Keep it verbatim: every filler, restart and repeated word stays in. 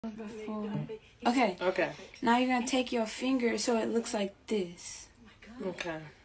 before. Okay. Okay. Now you're gonna take your finger so it looks like this. Okay.